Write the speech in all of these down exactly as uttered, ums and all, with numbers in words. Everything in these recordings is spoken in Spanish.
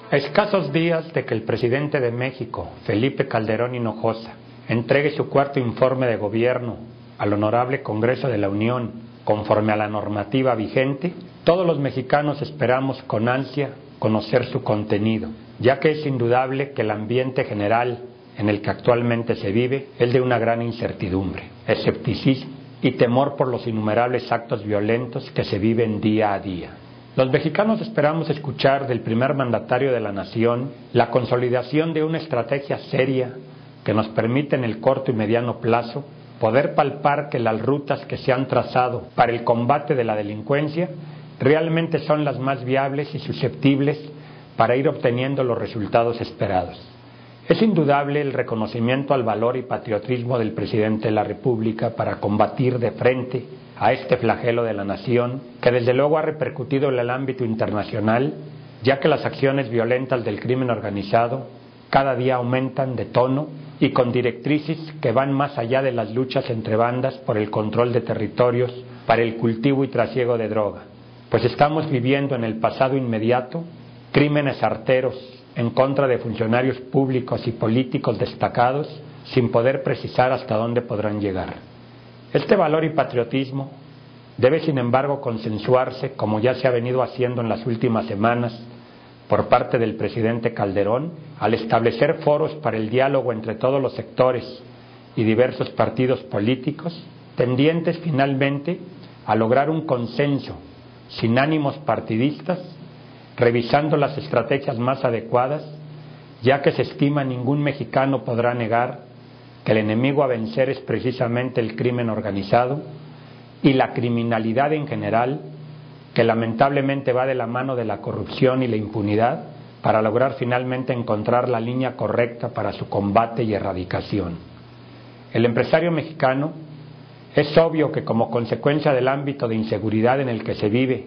A escasos días de que el presidente de México, Felipe Calderón Hinojosa, entregue su cuarto informe de gobierno al Honorable Congreso de la Unión conforme a la normativa vigente, todos los mexicanos esperamos con ansia conocer su contenido, ya que es indudable que el ambiente general en el que actualmente se vive es de una gran incertidumbre, escepticismo y temor por los innumerables actos violentos que se viven día a día. Los mexicanos esperamos escuchar del primer mandatario de la nación la consolidación de una estrategia seria que nos permite en el corto y mediano plazo poder palpar que las rutas que se han trazado para el combate de la delincuencia realmente son las más viables y susceptibles para ir obteniendo los resultados esperados. Es indudable el reconocimiento al valor y patriotismo del presidente de la República para combatir de frente a este flagelo de la nación, que desde luego ha repercutido en el ámbito internacional, ya que las acciones violentas del crimen organizado cada día aumentan de tono y con directrices que van más allá de las luchas entre bandas por el control de territorios para el cultivo y trasiego de droga, pues estamos viviendo en el pasado inmediato crímenes arteros en contra de funcionarios públicos y políticos destacados sin poder precisar hasta dónde podrán llegar. Este valor y patriotismo debe, sin embargo, consensuarse, como ya se ha venido haciendo en las últimas semanas, por parte del presidente Calderón, al establecer foros para el diálogo entre todos los sectores y diversos partidos políticos, tendientes finalmente a lograr un consenso sin ánimos partidistas, revisando las estrategias más adecuadas, ya que se estima ningún mexicano podrá negar que el enemigo a vencer es precisamente el crimen organizado y la criminalidad en general, que lamentablemente va de la mano de la corrupción y la impunidad para lograr finalmente encontrar la línea correcta para su combate y erradicación. El empresario mexicano es obvio que como consecuencia del ámbito de inseguridad en el que se vive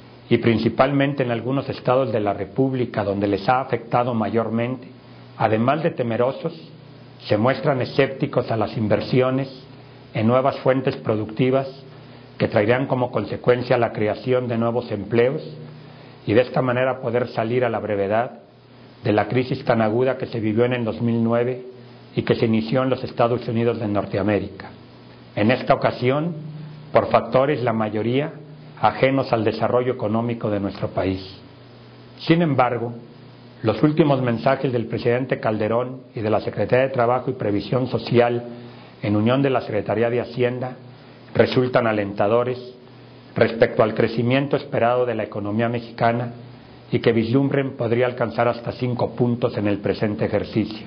y principalmente en algunos estados de la República donde les ha afectado mayormente, además de temerosos, se muestran escépticos a las inversiones en nuevas fuentes productivas que traerán como consecuencia la creación de nuevos empleos y de esta manera poder salir a la brevedad de la crisis tan aguda que se vivió en el dos mil nueve y que se inició en los Estados Unidos de Norteamérica. En esta ocasión, por factores, la mayoría, ajenos al desarrollo económico de nuestro país. Sin embargo, los últimos mensajes del presidente Calderón y de la Secretaría de Trabajo y Previsión Social, en unión de la Secretaría de Hacienda, resultan alentadores respecto al crecimiento esperado de la economía mexicana y que vislumbren podría alcanzar hasta cinco puntos en el presente ejercicio.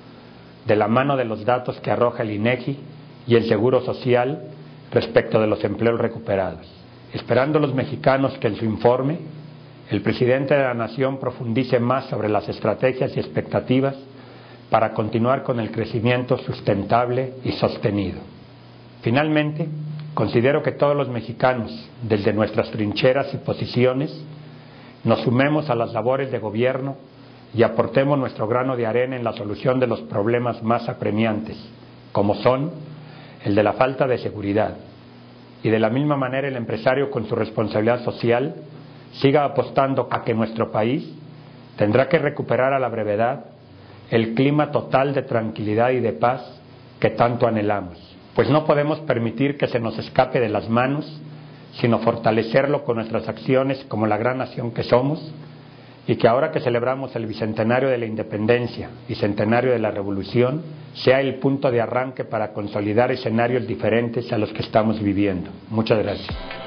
De la mano de los datos que arroja el INEGI y el Seguro Social respecto de los empleos recuperados. Esperando los mexicanos que en su informe el presidente de la Nación profundice más sobre las estrategias y expectativas para continuar con el crecimiento sustentable y sostenido. Finalmente, considero que todos los mexicanos, desde nuestras trincheras y posiciones, nos sumemos a las labores de gobierno y aportemos nuestro grano de arena en la solución de los problemas más apremiantes, como son el de la falta de seguridad, y de la misma manera el empresario con su responsabilidad social siga apostando a que nuestro país tendrá que recuperar a la brevedad el clima total de tranquilidad y de paz que tanto anhelamos, pues no podemos permitir que se nos escape de las manos, sino fortalecerlo con nuestras acciones como la gran nación que somos, y que ahora que celebramos el bicentenario de la independencia y centenario de la revolución, sea el punto de arranque para consolidar escenarios diferentes a los que estamos viviendo. Muchas gracias.